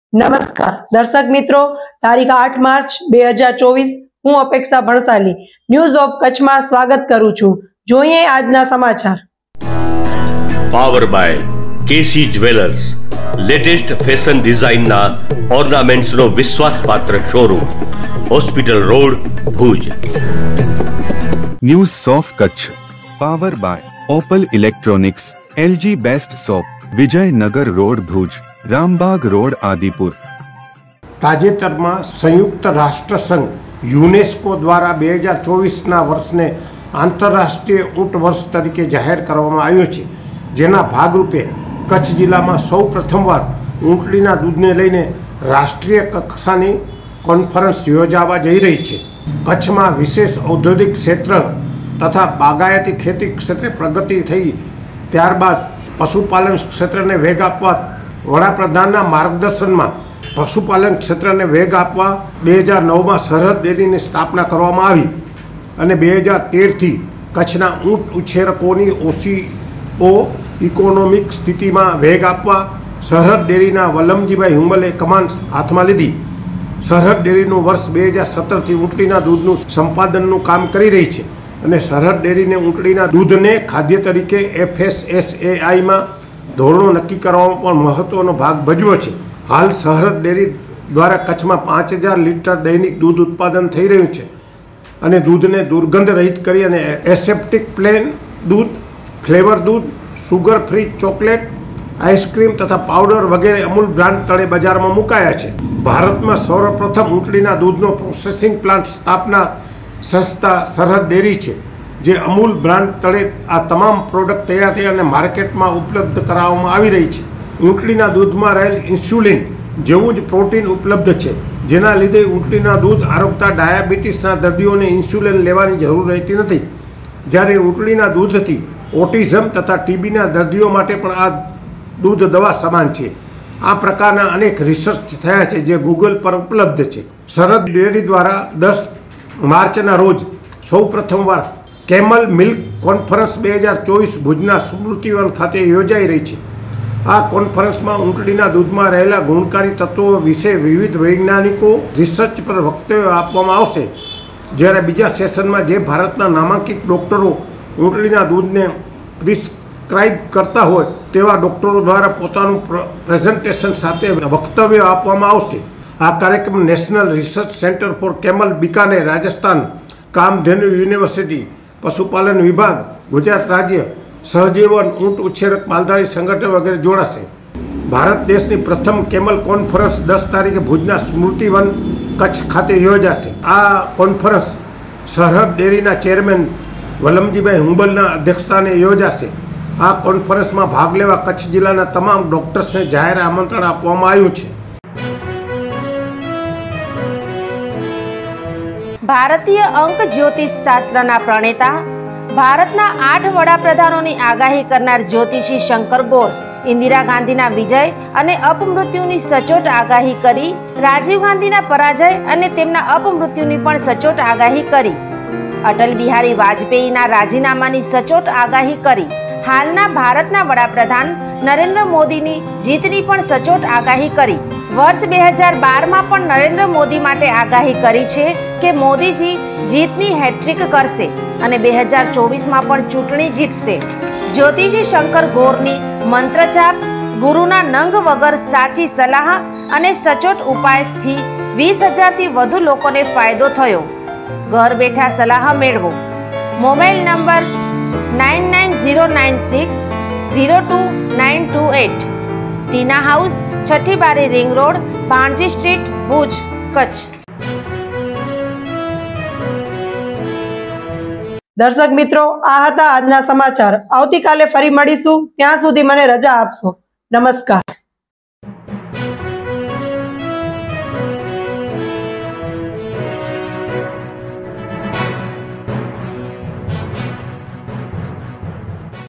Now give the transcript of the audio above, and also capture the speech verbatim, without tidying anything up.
નમસ્કાર દર્શક મિત્રો, તારીખ આઠ માર્ચ બે હજાર ચોવીસ હું અપેક્ષા ભણસાલી ન્યૂઝ ઓફ કચ્છમાં સ્વાગત કરું છું। જોઈએ આજના સમાચાર। Power by KC jewellers, latest fashion ડિઝાઇનના ઓર્નામેન્ટ્સનો વિશ્વાસપાત્ર showroom, hospital road, Bhuj. News of Kutch power by opal electronics, LG best shop, Vijaynagar road, Bhuj, Rambagh road, Adipur. તાજેતરમાં સંયુક્ત રાષ્ટ્ર સંઘ યુનેસ્કો દ્વારા બે હજાર ચોવીસના વર્ષને આંતરરાષ્ટ્રીય ઊંટ વર્ષ તરીકે જાહેર કરવામાં આવ્યો છે, જેના ભાગરૂપે કચ્છ જિલ્લામાં સૌ પ્રથમવાર ઊંટડીના દૂધને લઈને રાષ્ટ્રીય કક્ષાની કોન્ફરન્સ યોજાવા જઈ રહી છે। કચ્છમાં વિશેષ ઔદ્યોગિક ક્ષેત્ર તથા બાગાયતી ખેતી ક્ષેત્રે પ્રગતિ થઈ ત્યારબાદ પશુપાલન ક્ષેત્રને વેગ આપવા વડાપ્રધાનના માર્ગદર્શનમાં પશુપાલન ક્ષેત્રને વેગ આપવા બે હજાર નવમાં સરહદ ડેરીની સ્થાપના કરવામાં આવી અને બે હજાર તેરથી કચ્છના ઊંટ ઉછેરકોની ઓસીઓ ઇકોનોમિક સ્થિતિમાં વેગ આપવા સરહદ ડેરીના વલમજીભાઈ હુંબલે કમાન હાથમાં લીધી। સરહદ ડેરીનું વર્ષ બે હજાર સત્તરથી ઊંટડીના દૂધનું સંપાદનનું કામ કરી રહી છે અને સરહદ ડેરીને ઊંટડીના દૂધને ખાદ્ય તરીકે એફએસએસએઆઈમાં ધોરણો નક્કી કરવામાં પણ મહત્વનો ભાગ ભજવ્યો છે। હાલ સરહદ ડેરી દ્વારા કચ્છમાં પાંચ હજાર લીટર દૈનિક દૂધ ઉત્પાદન થઈ રહ્યું છે અને દૂધને દુર્ગંધ રહિત કરી અને એસેપ્ટિક પ્લેન દૂધ, ફ્લેવર દૂધ, સુગર ફ્રી ચોકલેટ, આઈસ્ક્રીમ તથા પાવડર વગેરે અમૂલ બ્રાન્ડ તળે બજારમાં મુકાયા છે। ભારતમાં સર્વપ્રથમ ઊંટડીના દૂધનો પ્રોસેસિંગ પ્લાન્ટ સ્થાપના સંસ્થા સરહદ ડેરી છે, જે અમૂલ બ્રાન્ડ તળે આ તમામ પ્રોડક્ટ તૈયાર થઈ અને માર્કેટમાં ઉપલબ્ધ કરાવવામાં આવી રહી છે। ઊંટડીના દૂધમાં રહેલ ઇન્સ્યુલિન જેવું જ પ્રોટીન ઉપલબ્ધ છે, જેના લીધે ઊંટડીના દૂધ આરોગતા ડાયાબિટીસના દર્દીઓને ઇન્સ્યુલિન લેવાની જરૂર રહેતી નથી, જ્યારે ઊંટડીના દૂધથી ઓટિઝમ તથા ટીબીના દર્દીઓ માટે પણ આ દૂધ દવા સમાન છે। આ પ્રકારના અનેક રિસર્ચ થયા છે જે ગૂગલ પર ઉપલબ્ધ છે। સરહદ ડેરી દ્વારા દસ માર્ચના રોજ સૌ પ્રથમવાર કેમલ મિલ્ક કોન્ફરન્સ બે હજાર ચોવીસ ભુજના સ્મૃતિવન ખાતે યોજાઈ રહી છે। આ કોન્ફરન્સમાં ઊંટડીના દૂધમાં રહેલા ગુણકારી તત્વો વિશે વિવિધ વૈજ્ઞાનિકો રિસર્ચ પર વક્તવ્ય આપવામાં આવશે, જ્યારે બીજા સેશનમાં જે ભારતના નામાંકિત ડૉક્ટરો ઊંટડીના દૂધને પ્રિસ્ક્રાઇબ કરતા હોય તેવા ડૉક્ટરો દ્વારા પોતાનું પ્રેઝન્ટેશન સાથે વક્તવ્ય આપવામાં આવશે। આ કાર્યક્રમ national research centre for camel Bikaner, Rajasthan, Kamdhenu university, પશુપાલન વિભાગ, ગુજરાત રાજ્ય, સહજીવન ઊંટ ઉછેરક માલધારી સંગઠન વગેરે જોડાશે। ભારત દેશની પ્રથમ કેમલ કોન્ફરન્સ દસ તારીખે ભુજના સ્મૃતિવન કચ્છ ખાતે યોજાશે। આ કોન્ફરન્સ સરહદ ડેરીના ચેરમેન વલમજીભાઈ હુંબલના અધ્યક્ષસ્થાને યોજાશે। આ કોન્ફરન્સમાં ભાગ લેવા કચ્છ જિલ્લાના તમામ ડોક્ટર્સને જાહેર આમંત્રણ આપવામાં આવ્યું છે। ભારતીય અંક જ્યોતિષ શાસ્ત્રના પ્રણેતા, ભારતના આઠ વડાપ્રધાનોની આગાહી કરનાર જ્યોતિષી શંકર ગોર ઇન્દિરા ગાંધીના વિજય અને અપમૃત્યુની સચોટ આગાહી કરી, રાજીવ ગાંધીના પરાજય અને તેમના અપમૃત્યુની પણ સચોટ આગાહી કરી, અટલ બિહારી વાજપેયીના રાજીનામાની સચોટ આગાહી કરી, હાલના ભારતના વડાપ્રધાન નરેન્દ્ર મોદીની જીતની પણ સચોટ આગાહી કરી, વર્ષ બે હજાર બારમાં પણ નરેન્દ્ર મોદી માટે આગાહી કરી છે કે મોદીજી જીતની હેટ્રિક કરશે અને બે હજાર ચોવીસમાં પણ ચૂંટણી જીતશે। જ્યોતિષી શંકર ગોરની મંત્રજાપ, ગુરુના નંગ વગર સાચી સલાહ અને સચોટ ઉપાયથી વીસ હજારથી વધુ લોકોને ફાયદો થયો। ઘર બેઠા સલાહ મેળવો। Mobile number nine nine zero nine six zero two nine two eight, Tina house, છઠ્ઠી બારી ring road, Bhanji street, Bhuj, Kutch. દર્શક મિત્રો, આ હતા આજના સમાચાર। આવતીકાલે ફરી મળીશું, ત્યાં સુધી મને રજા આપશો। નમસ્કાર।